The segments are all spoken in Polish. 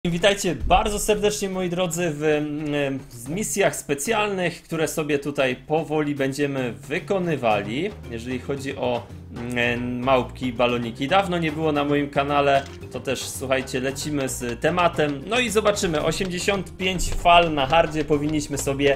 Witajcie bardzo serdecznie, moi drodzy, w misjach specjalnych, które sobie tutaj powoli będziemy wykonywali. Jeżeli chodzi o małpki i baloniki, dawno nie było na moim kanale, to też, słuchajcie, lecimy z tematem. No i zobaczymy, 85 fal na hardzie powinniśmy sobie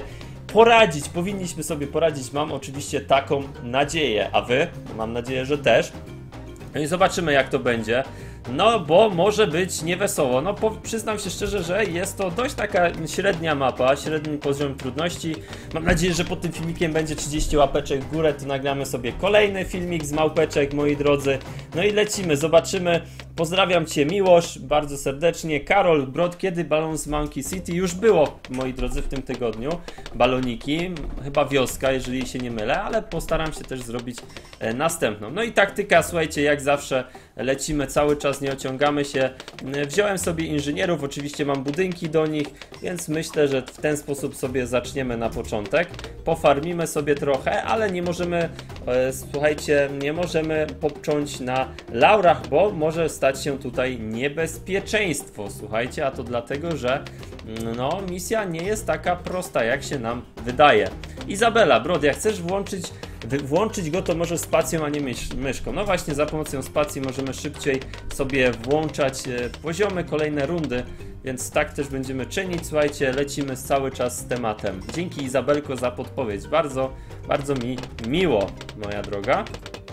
poradzić, mam oczywiście taką nadzieję, a wy? Mam nadzieję, że też. No i zobaczymy, jak to będzie. No, bo może być niewesoło. No, przyznam się szczerze, że jest to dość taka średnia mapa, średni poziom trudności. Mam nadzieję, że pod tym filmikiem będzie 30 łapeczek w górę, to nagramy sobie kolejny filmik z małpeczek, moi drodzy. No i lecimy, zobaczymy. Pozdrawiam Cię, Miłosz, bardzo serdecznie. Karol, Brod, kiedy balon z Monkey City? Już było, moi drodzy, w tym tygodniu. Baloniki, chyba wioska, jeżeli się nie mylę, ale postaram się też zrobić następną. No i taktyka, słuchajcie, jak zawsze lecimy cały czas, nie ociągamy się. Wziąłem sobie inżynierów, oczywiście mam budynki do nich, więc myślę, że w ten sposób sobie zaczniemy na początek. Pofarmimy sobie trochę, ale nie możemy, słuchajcie, nie możemy popcząć na laurach, bo może stać się tutaj niebezpieczeństwo, słuchajcie, a to dlatego, że no, misja nie jest taka prosta, jak się nam wydaje. Izabela, Brod, jak chcesz włączyć go, to może spacją, a nie myszką. No właśnie, za pomocą spacji możemy szybciej sobie włączać poziomy, kolejne rundy, więc tak też będziemy czynić. Słuchajcie, lecimy cały czas z tematem. Dzięki, Izabelko, za podpowiedź. Bardzo, bardzo mi miło, moja droga.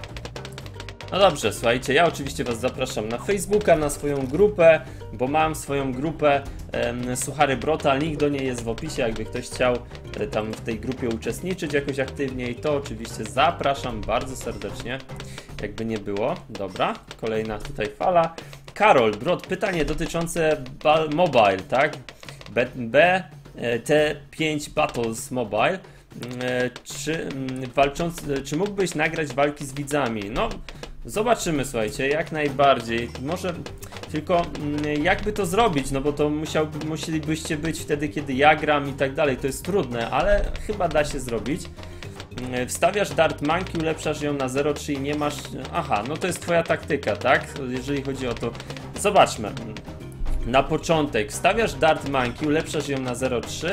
No dobrze, słuchajcie, ja oczywiście Was zapraszam na Facebooka, na swoją grupę, bo mam swoją grupę Suchary Brota, link do niej jest w opisie, jakby ktoś chciał tam w tej grupie uczestniczyć jakoś aktywniej, to oczywiście zapraszam bardzo serdecznie, jakby nie było. Dobra, kolejna tutaj fala. Karol, Brot, pytanie dotyczące Mobile, tak? BT5 Battles Mobile. Czy mógłbyś nagrać walki z widzami? No, zobaczymy, słuchajcie, jak najbardziej. Może tylko jakby to zrobić, no bo to musielibyście być wtedy, kiedy ja gram i tak dalej. To jest trudne, ale chyba da się zrobić. Wstawiasz Dart Monkey, ulepszasz ją na 0,3 i nie masz... Aha, no to jest twoja taktyka, tak? Jeżeli chodzi o to... Zobaczmy. Na początek wstawiasz Dart Monkey, ulepszasz ją na 0,3,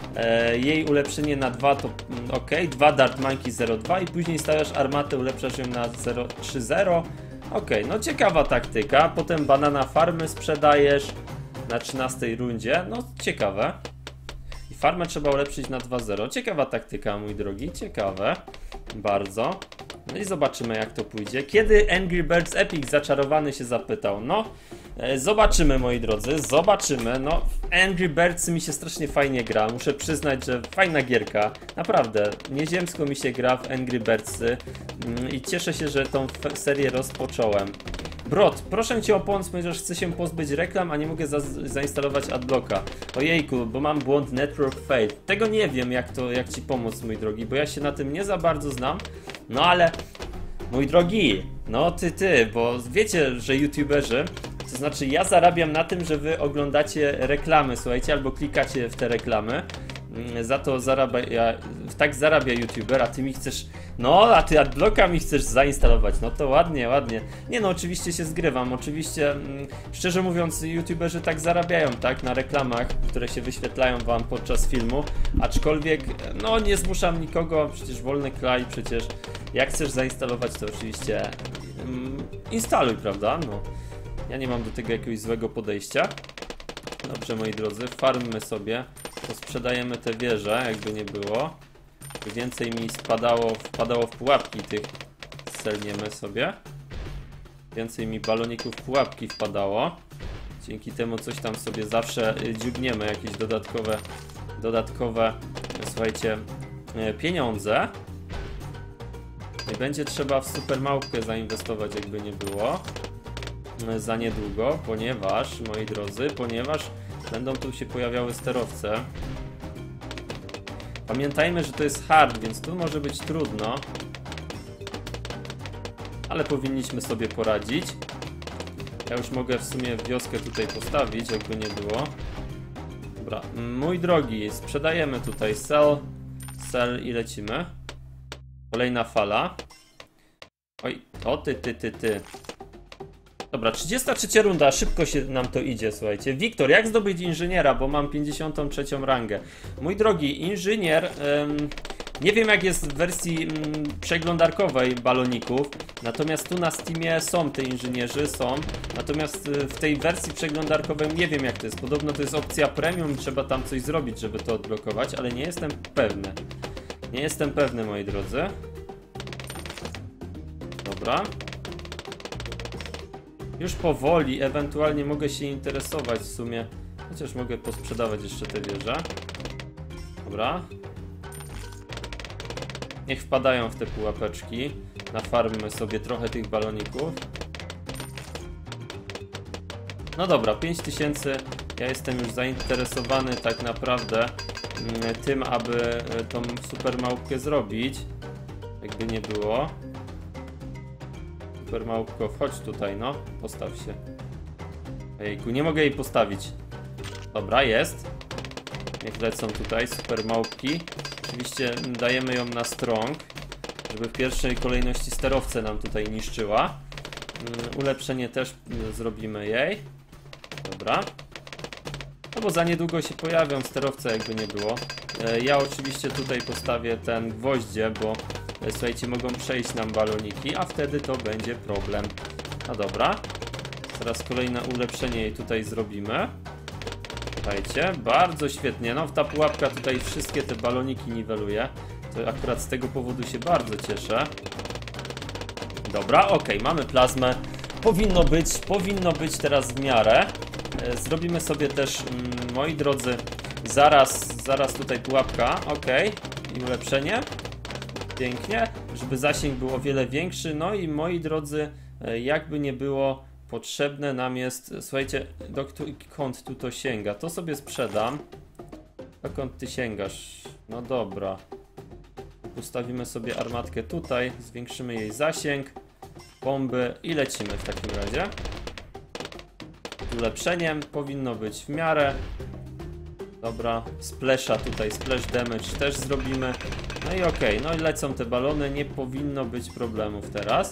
jej ulepszenie na 2 to ok, 2 Dart Monkey 0,2 i później stawiasz armatę, ulepszasz ją na 0,3,0. Ok, no ciekawa taktyka. Potem banana farmy sprzedajesz na 13 rundzie, no ciekawe. I farmę trzeba ulepszyć na 2,0. Ciekawa taktyka, mój drogi, ciekawe. Bardzo. No i zobaczymy, jak to pójdzie. Kiedy Angry Birds Epic zaczarowany się zapytał? No, zobaczymy, moi drodzy, zobaczymy. No, Angry Birds mi się strasznie fajnie gra. Muszę przyznać, że fajna gierka. Naprawdę, nieziemsko mi się gra w Angry Birdsy i cieszę się, że tą serię rozpocząłem. Brod, proszę Cię o pomoc, ponieważ chcę się pozbyć reklam, a nie mogę zainstalować adblocka. Ojejku, bo mam błąd Network Fail. Tego nie wiem, jak Ci pomóc, mój drogi, bo ja się na tym nie za bardzo znam. No ale, mój drogi, no ty, bo wiecie, że youtuberzy, to znaczy ja zarabiam na tym, że wy oglądacie reklamy, słuchajcie, albo klikacie w te reklamy. Za to tak zarabia youtuber, a ty mi chcesz, no a ty adblocka mi chcesz zainstalować, no to ładnie, ładnie. Nie no, oczywiście się zgrywam, oczywiście, szczerze mówiąc, youtuberzy tak zarabiają, tak, na reklamach, które się wyświetlają wam podczas filmu, aczkolwiek, no nie zmuszam nikogo, przecież wolny kraj, przecież jak chcesz zainstalować, to oczywiście instaluj, prawda, no. Ja nie mam do tego jakiegoś złego podejścia. Dobrze, moi drodzy, farmmy sobie, posprzedajemy te wieże, jakby nie było. Więcej mi wpadało w pułapki tych, selniemy sobie. Więcej mi baloników w pułapki wpadało. Dzięki temu coś tam sobie zawsze dziubniemy, jakieś dodatkowe, słuchajcie, pieniądze. I będzie trzeba w super małpkę zainwestować, jakby nie było. Za niedługo, ponieważ, moi drodzy, będą tu się pojawiały sterowce. Pamiętajmy, że to jest hard, więc tu może być trudno. Ale powinniśmy sobie poradzić. Ja już mogę w sumie wioskę tutaj postawić, jakby nie było. Dobra, mój drogi, sprzedajemy tutaj sell i lecimy. Kolejna fala. Oj, o ty. Dobra, 33 runda, szybko się nam to idzie, słuchajcie. Wiktor, jak zdobyć inżyniera, bo mam 53 rangę. Mój drogi, inżynier, nie wiem jak jest w wersji przeglądarkowej baloników, natomiast tu na Steamie są te inżynierzy, są. Natomiast w tej wersji przeglądarkowej nie wiem jak to jest. Podobno to jest opcja premium, trzeba tam coś zrobić, żeby to odblokować, ale nie jestem pewny. Nie jestem pewny, moi drodzy. Dobra. Już powoli, ewentualnie mogę się interesować w sumie. Chociaż mogę posprzedawać jeszcze te wieże. Dobra. Niech wpadają w te pułapeczki. Nafarmmy sobie trochę tych baloników. No dobra, 5000. Ja jestem już zainteresowany tak naprawdę tym, aby tą super małpkę zrobić. Jakby nie było. Super małpko, wchodź tutaj, no. Postaw się. Ejku, nie mogę jej postawić. Dobra, jest. Niech lecą tutaj super małpki. Oczywiście dajemy ją na strong, żeby w pierwszej kolejności sterowce nam tutaj niszczyła. Ulepszenie też zrobimy jej. Dobra. No bo za niedługo się pojawią sterowce, jakby nie było. Ja oczywiście tutaj postawię ten gwoździe, bo słuchajcie, mogą przejść nam baloniki, a wtedy to będzie problem. No dobra. Teraz kolejne ulepszenie jej tutaj zrobimy. Słuchajcie, bardzo świetnie. No ta pułapka tutaj wszystkie te baloniki niweluje. To akurat z tego powodu się bardzo cieszę. Dobra, ok, mamy plazmę. Powinno być teraz w miarę. Zrobimy sobie też, moi drodzy, zaraz tutaj pułapka. Ok, i ulepszenie. Pięknie, żeby zasięg był o wiele większy. No i moi drodzy, jakby nie było, potrzebne nam jest, słuchajcie, dokąd tu to sięga? To sobie sprzedam. Dokąd ty sięgasz? No dobra. Ustawimy sobie armatkę tutaj, zwiększymy jej zasięg, bomby i lecimy w takim razie. Z ulepszeniem powinno być w miarę. Dobra, splasha tutaj, splash damage też zrobimy. No i okej, no i lecą te balony, nie powinno być problemów teraz.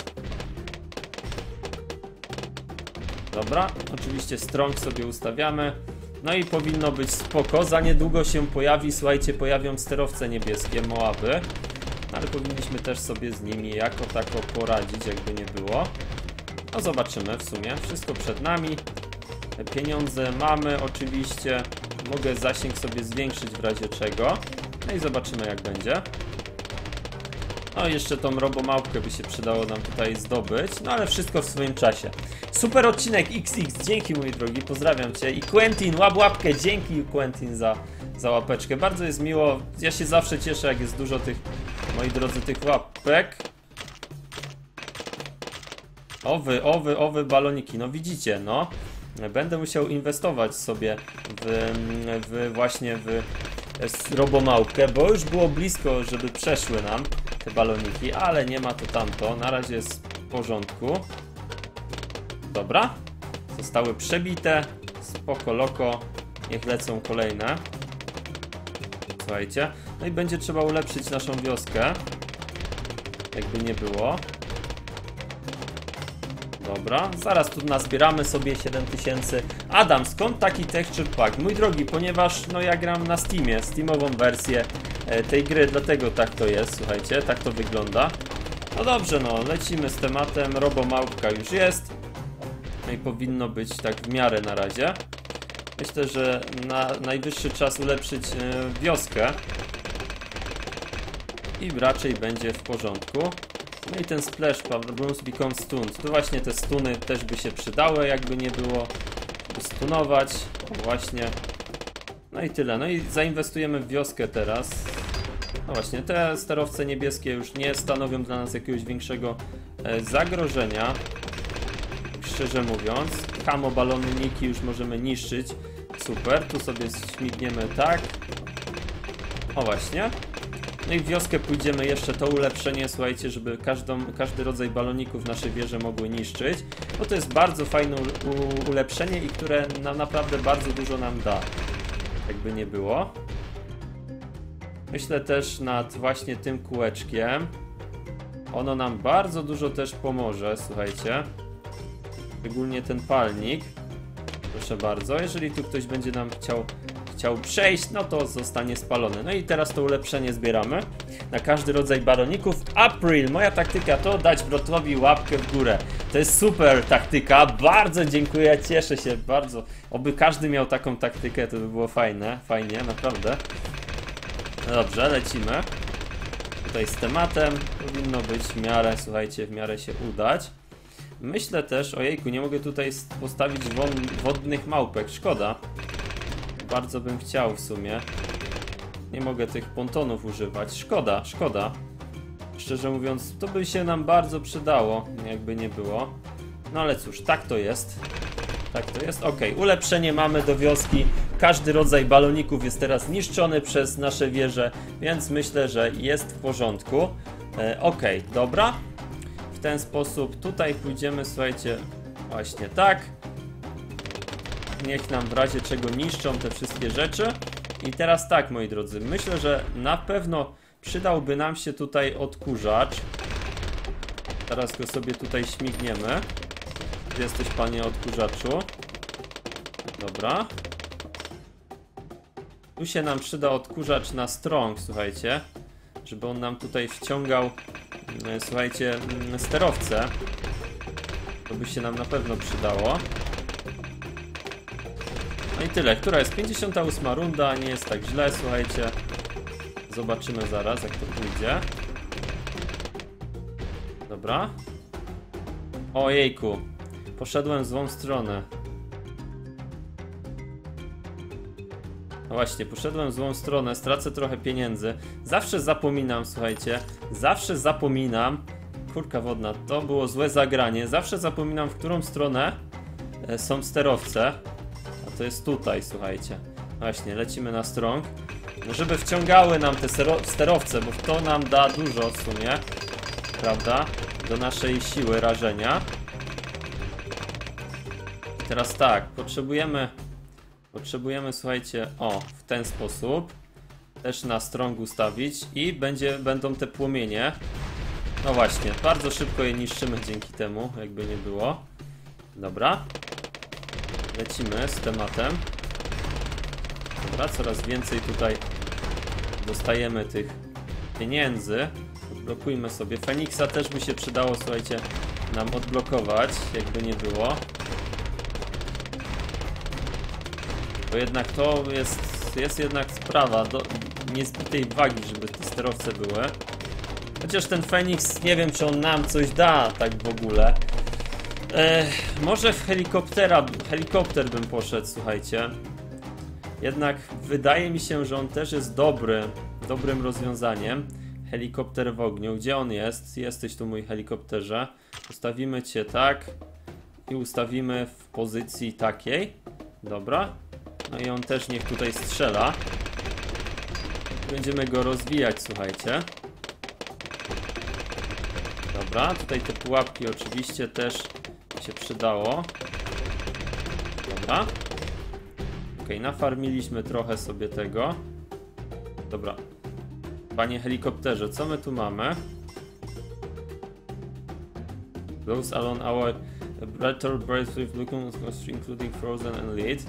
Dobra, oczywiście strong sobie ustawiamy. No i powinno być spoko. Za niedługo się pojawi, słuchajcie, pojawią sterowce niebieskie, Moaby. Ale powinniśmy też sobie z nimi jako tako poradzić, jakby nie było. No zobaczymy w sumie. Wszystko przed nami. Pieniądze mamy oczywiście. Mogę zasięg sobie zwiększyć w razie czego. No i zobaczymy jak będzie. No jeszcze tą robomałpkę by się przydało nam tutaj zdobyć. No ale wszystko w swoim czasie. Super odcinek XX, dzięki mój drogi, pozdrawiam cię. I Quentin, łapkę, dzięki Quentin za łapeczkę. Bardzo jest miło, ja się zawsze cieszę jak jest dużo tych, moi drodzy, tych łapek. Owy baloniki, no widzicie, no. Będę musiał inwestować sobie właśnie w robomałpkę, bo już było blisko, żeby przeszły nam te baloniki, ale nie ma to tamto. Na razie jest w porządku. Dobra. Zostały przebite. Spoko loko. Niech lecą kolejne. Słuchajcie. No i będzie trzeba ulepszyć naszą wioskę. Jakby nie było. Dobra, zaraz tu nazbieramy sobie 7000. Adam, skąd taki texture pack? Mój drogi, ponieważ no ja gram na Steamie, Steamową wersję tej gry, dlatego tak to jest, słuchajcie, tak to wygląda. No dobrze, no lecimy z tematem, robomałpka już jest. No i powinno być tak w miarę na razie. Myślę, że najwyższy czas ulepszyć wioskę. I raczej będzie w porządku. No i ten splash, rooms become stunned. Tu właśnie te stuny też by się przydały, jakby nie było, by stunować. O, właśnie. No i tyle. No i zainwestujemy w wioskę teraz. No właśnie, te sterowce niebieskie już nie stanowią dla nas jakiegoś większego zagrożenia. Szczerze mówiąc. Kamo baloniki już możemy niszczyć. Super, tu sobie śmigniemy tak. O właśnie. No i w wioskę pójdziemy jeszcze to ulepszenie, słuchajcie, żeby każdy rodzaj baloników nasze wieże mogły niszczyć. Bo to jest bardzo fajne ulepszenie i które naprawdę bardzo dużo nam da. Jakby nie było. Myślę też nad właśnie tym kółeczkiem. Ono nam bardzo dużo też pomoże, słuchajcie. Szczególnie ten palnik. Proszę bardzo, jeżeli tu ktoś będzie nam chciał przejść, no to zostanie spalony. No i teraz to ulepszenie zbieramy na każdy rodzaj baloników. April, moja taktyka to dać Brotowi łapkę w górę. To jest super taktyka, bardzo dziękuję, cieszę się bardzo. Oby każdy miał taką taktykę, to by było fajnie, naprawdę. No dobrze, lecimy. Tutaj z tematem powinno być w miarę, słuchajcie, w miarę się udać. Myślę też, ojejku, nie mogę tutaj postawić wodnych małpek, szkoda. Bardzo bym chciał w sumie. Nie mogę tych pontonów używać, szkoda. Szczerze mówiąc, to by się nam bardzo przydało, jakby nie było. No ale cóż, tak to jest. Ok, ulepszenie mamy do wioski. Każdy rodzaj baloników jest teraz niszczony przez nasze wieże, więc myślę, że jest w porządku. Ok, dobra. W ten sposób tutaj pójdziemy, słuchajcie, właśnie tak. Niech nam w razie czego niszczą te wszystkie rzeczy. I teraz tak, moi drodzy, myślę, że na pewno przydałby nam się tutaj odkurzacz. Teraz go sobie tutaj śmigniemy. Gdzie jesteś, panie odkurzaczu? Dobra. Tu się nam przyda odkurzacz na strong, słuchajcie. Żeby on nam tutaj wciągał, słuchajcie, sterowce. To by się nam na pewno przydało. No i tyle. Która jest 58 runda, nie jest tak źle, słuchajcie. Zobaczymy zaraz, jak to pójdzie. Dobra. Ojejku. Poszedłem w złą stronę. No właśnie, poszedłem w złą stronę, stracę trochę pieniędzy. Zawsze zapominam, słuchajcie. Zawsze zapominam. Kurka wodna, to było złe zagranie. Zawsze zapominam, w którą stronę są sterowce. A to jest tutaj, słuchajcie. Właśnie, lecimy na strong. Żeby wciągały nam te sterowce, bo to nam da dużo w sumie. Prawda? Do naszej siły rażenia. I teraz tak, potrzebujemy, słuchajcie, o, w ten sposób też na strong ustawić i będą te płomienie. No właśnie, bardzo szybko je niszczymy dzięki temu, jakby nie było. Dobra. Lecimy z tematem. Dobra, coraz więcej tutaj dostajemy tych pieniędzy. Odblokujmy sobie. Feniksa też by się przydało, słuchajcie, nam odblokować, jakby nie było. Bo jednak to jest jednak sprawa do niezbitej wagi, żeby te sterowce były. Chociaż ten Feniks, nie wiem, czy on nam coś da tak w ogóle. Może w helikopter bym poszedł, słuchajcie. Jednak wydaje mi się, że on też jest dobrym rozwiązaniem. Helikopter w ogniu. Gdzie on jest? Jesteś tu, mój helikopterze. Ustawimy cię tak. I ustawimy w pozycji takiej. Dobra. No i on też niech tutaj strzela. Będziemy go rozwijać, słuchajcie. Dobra, tutaj te pułapki oczywiście też się przydało. Dobra. Ok, nafarmiliśmy trochę sobie tego. Dobra. Panie helikopterze, co my tu mamy? Those along our battle breath with looking including frozen and lead.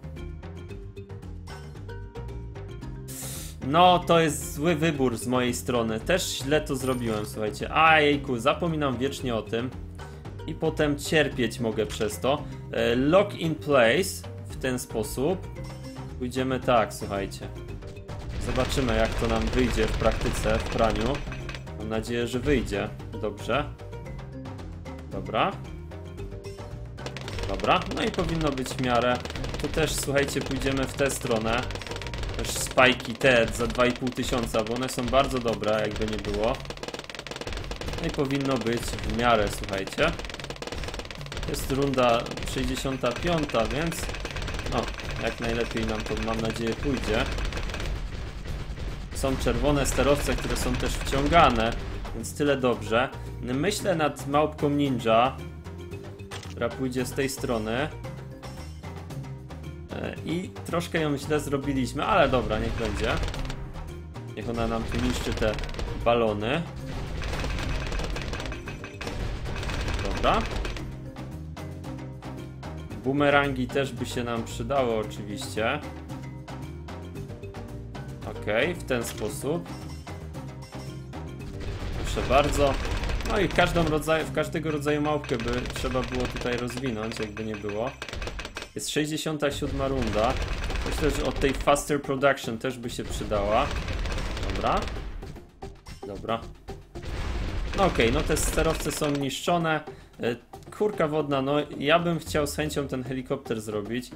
No, to jest zły wybór z mojej strony. Też źle to zrobiłem, słuchajcie. A jejku, zapominam wiecznie o tym. I potem cierpieć mogę przez to. Lock in place. W ten sposób. Pójdziemy tak, słuchajcie. Zobaczymy, jak to nam wyjdzie w praktyce, w praniu. Mam nadzieję, że wyjdzie. Dobrze. Dobra. Dobra, no i powinno być w miarę. Tu też, słuchajcie, pójdziemy w tę stronę. Też spajki te za 2500, bo one są bardzo dobre, jakby nie było. No i powinno być w miarę, słuchajcie. Jest runda 65, więc no, jak najlepiej nam to, mam nadzieję, pójdzie. Są czerwone sterowce, które są też wciągane, więc tyle dobrze. Myślę nad małpką ninja, która pójdzie z tej strony. I troszkę ją źle zrobiliśmy, ale dobra, niech będzie. Niech ona nam tu niszczy te balony. Dobra. Bumerangi też by się nam przydały oczywiście. Okej, w ten sposób. Proszę bardzo. No i w każdego rodzaju małpkę by trzeba było tutaj rozwinąć, jakby nie było. Jest 67 runda. Myślę, że od tej Faster Production też by się przydała. Dobra. Dobra. No okej, no te sterowce są niszczone. Kurka wodna, no ja bym chciał z chęcią ten helikopter zrobić.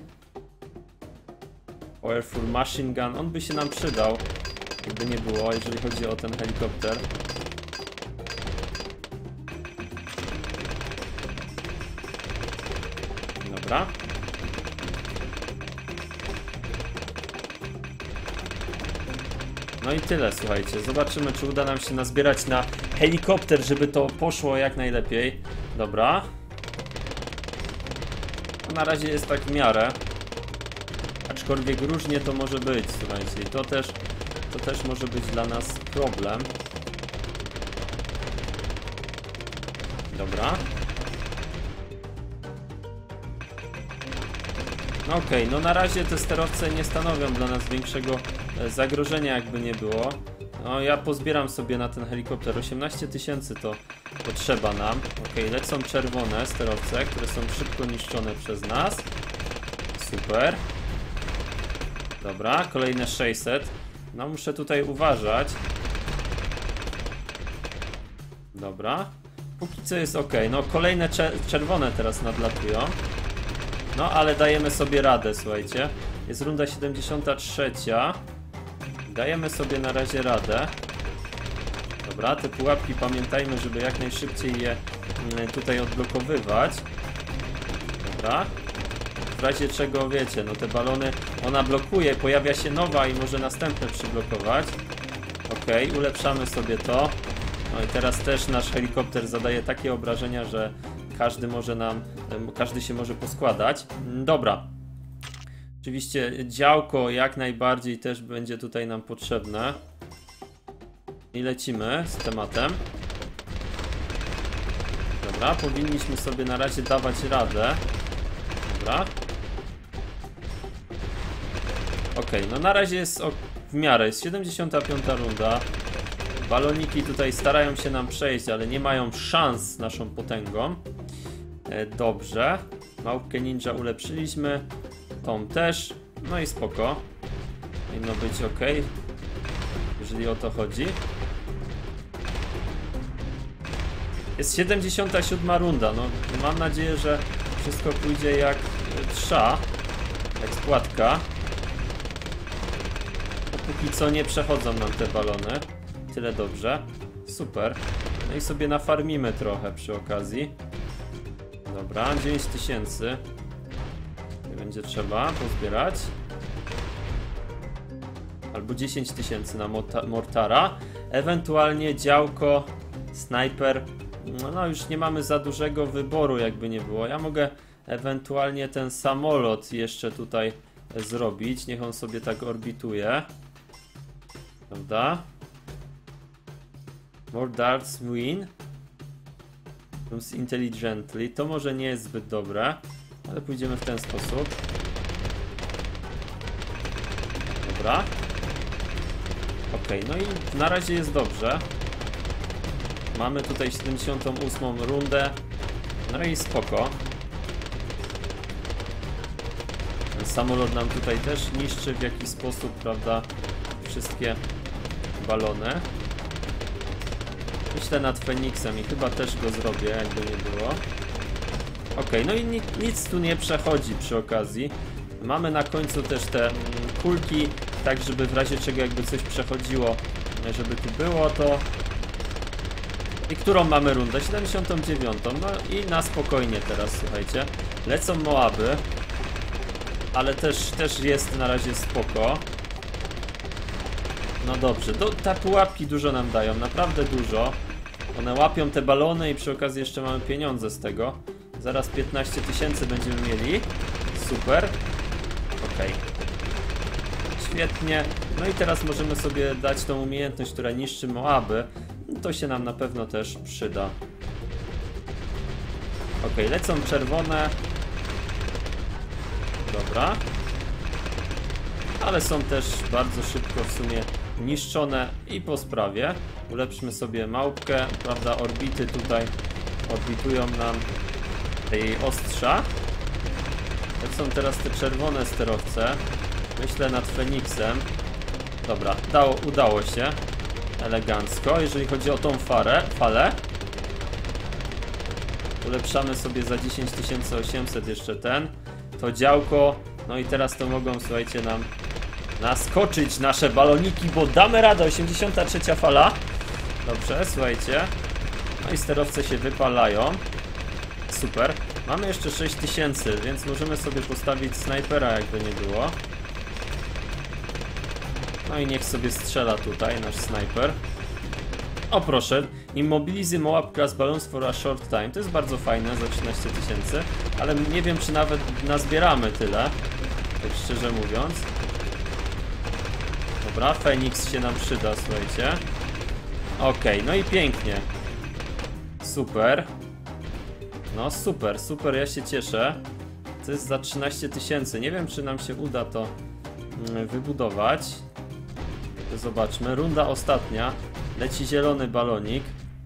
Powerful Machine Gun, on by się nam przydał. Jakby nie było, jeżeli chodzi o ten helikopter. Dobra. No i tyle, słuchajcie. Zobaczymy, czy uda nam się nazbierać na helikopter, żeby to poszło jak najlepiej. Dobra. No na razie jest tak w miarę. Aczkolwiek różnie to może być, słuchajcie. I to też może być dla nas problem. Dobra. Okej, no na razie te sterowce nie stanowią dla nas większego zagrożenia, jakby nie było. No ja pozbieram sobie na ten helikopter 18 000 to potrzeba nam. Okej, lecą czerwone sterowce, które są szybko niszczone przez nas. Super. Dobra, kolejne 600. No muszę tutaj uważać. Dobra. Póki co jest ok. No kolejne czerwone teraz nadlatują. No ale dajemy sobie radę, słuchajcie. Jest runda 73. Dajemy sobie na razie radę. Dobra, te pułapki pamiętajmy, żeby jak najszybciej je tutaj odblokowywać. Dobra. W razie czego, wiecie, no te balony ona blokuje, pojawia się nowa i może następne przyblokować. Okej, ulepszamy sobie to. No i teraz też nasz helikopter zadaje takie obrażenia, że każdy się może poskładać. Dobra. Oczywiście działko jak najbardziej też będzie tutaj nam potrzebne. I lecimy z tematem. Dobra, powinniśmy sobie na razie dawać radę. Dobra. Okej, no na razie jest w miarę, jest 75 runda. Baloniki tutaj starają się nam przejść, ale nie mają szans z naszą potęgą. Dobrze. Małpkę ninja ulepszyliśmy. Tą też. No i spoko. Powinno być ok, jeżeli o to chodzi. Jest 77 runda. No mam nadzieję, że wszystko pójdzie jak trzeba. Jak spłatka. Póki co nie przechodzą nam te balony. Tyle dobrze. Super. No i sobie nafarmimy trochę przy okazji. Dobra, 9000. Będzie trzeba pozbierać. Albo 10 000 na mortara. Ewentualnie działko, snajper. No już nie mamy za dużego wyboru, jakby nie było. Ja mogę ewentualnie ten samolot jeszcze tutaj zrobić. Niech on sobie tak orbituje. Prawda? More darts win. Intelligently. To może nie jest zbyt dobre, ale pójdziemy w ten sposób. Dobra. Ok, no i na razie jest dobrze. Mamy tutaj 78 rundę. No i spoko. Ten samolot nam tutaj też niszczy w jakiś sposób, prawda? Wszystkie balony. Myślę nad Feniksem i chyba też go zrobię, jakby nie było. Ok, no i nic tu nie przechodzi przy okazji. Mamy na końcu też te kulki, tak żeby w razie czego jakby coś przechodziło, żeby tu było to. I którą mamy rundę? 79. No i na spokojnie teraz, słuchajcie. Lecą Moaby, ale też jest na razie spoko. No dobrze, te pułapki dużo nam dają, naprawdę dużo. One łapią te balony i przy okazji jeszcze mamy pieniądze z tego. Zaraz 15 000 będziemy mieli. Super. Ok. Świetnie. No i teraz możemy sobie dać tą umiejętność, która niszczy Moaby. To się nam na pewno też przyda. Ok, lecą czerwone. Dobra. Ale są też bardzo szybko w sumie niszczone i po sprawie. Ulepszmy sobie małpkę, prawda, orbity tutaj orbitują nam tej ostrza. To są teraz te czerwone sterowce. Myślę nad Feniksem. Dobra, udało się. Elegancko. Jeżeli chodzi o tą falę. Ulepszamy sobie za 10800 jeszcze to działko. No i teraz to mogą, słuchajcie, nam naskoczyć nasze baloniki, bo damy radę. 83 fala. Dobrze, słuchajcie. No i sterowce się wypalają. Super. Mamy jeszcze 6000, więc możemy sobie postawić snajpera, jakby nie było. No i niech sobie strzela tutaj nasz snajper. O proszę, Immobilizy Moab Class Balloons for a short time. To jest bardzo fajne za 13 000, ale nie wiem, czy nawet nazbieramy tyle, tak szczerze mówiąc. Dobra, Feniks się nam przyda, słuchajcie. Okej, no i pięknie. Super. No super, ja się cieszę. To jest za 13 000. Nie wiem, czy nam się uda to wybudować. Zobaczmy, runda ostatnia. Leci zielony balonik.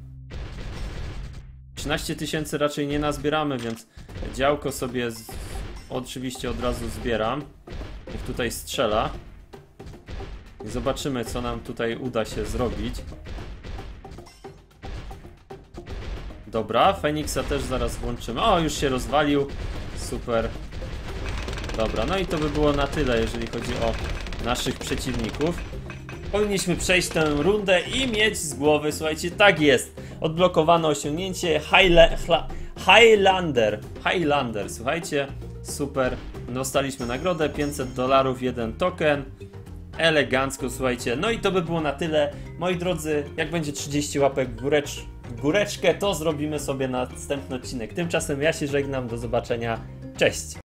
13 000 raczej nie nazbieramy, więc działko sobie oczywiście od razu zbieram. Niech tutaj strzela. I zobaczymy, co nam tutaj uda się zrobić. Dobra, Feniksa też zaraz włączymy. O, już się rozwalił. Super. Dobra, no i to by było na tyle, jeżeli chodzi o naszych przeciwników. Powinniśmy przejść tę rundę i mieć z głowy, słuchajcie, tak jest. Odblokowano osiągnięcie Highlander, słuchajcie, super. Dostaliśmy nagrodę, $500, 1 token. Elegancko, słuchajcie. No i to by było na tyle. Moi drodzy, jak będzie 30 łapek w góreczkę, to zrobimy sobie następny odcinek. Tymczasem ja się żegnam, do zobaczenia. Cześć!